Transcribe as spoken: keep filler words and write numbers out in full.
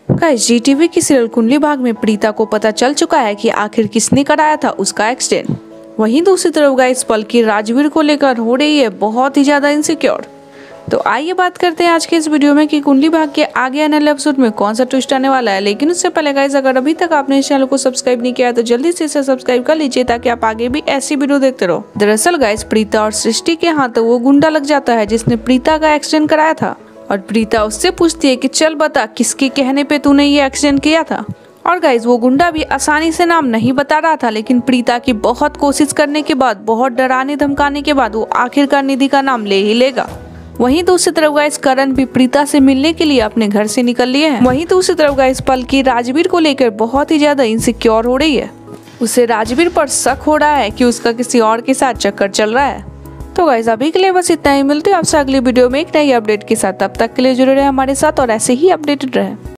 Guys, Zee TV की serial Kundali Bhagya में प्रीता को पता चल चुका है कि आखिर किसने कराया था उसका एक्सीडेंट। वहीं दूसरी तरफ गाइस, पलकी राजवीर को लेकर हो रही है बहुत ही ज्यादा इनसिक्योर। तो आइए बात करते हैं आज के इस वीडियो में कि कुंडली भाग के आगे आने वाले एपिसोड में कौन सा ट्विस्ट आने वाला है। लेकिन उससे पहले गाइस, अगर अभी तक आपने इस चैनल को सब्सक्राइब नहीं किया है तो जल्दी से इसे सब्सक्राइब कर लीजिए ताकि आप आगे भी ऐसी वीडियो देखते रहो। दरअसल गाइस, प्रीता और सृष्टि के हाथ वो गुंडा लग जाता है जिसने प्रीता का एक्सीडेंट कराया था। और प्रीता उससे पूछती है कि चल बता, किसके कहने पे तूने ये एक्सीडेंट किया था। और गाइस, वो गुंडा भी आसानी से नाम नहीं बता रहा था, लेकिन प्रीता की बहुत कोशिश करने के बाद, बहुत डराने धमकाने के बाद वो आखिरकार निधि का नाम ले ही लेगा। वहीं दूसरी तरफ गाइस, करण भी प्रीता से मिलने के लिए अपने घर से निकल लिए हैं। वहीं दूसरी तरफ गाइस, पलकी राजवीर को लेकर बहुत ही ज्यादा इनसिक्योर हो रही है। उसे राजवीर पर शक हो रहा है कि उसका किसी और के साथ चक्कर चल रहा है। तो गाइस, अभी के लिए बस इतना ही। मिलते हैं आपसे अगली वीडियो में एक नई अपडेट के साथ। तब तक के लिए जुड़े रहे हमारे साथ और ऐसे ही अपडेटेड रहे।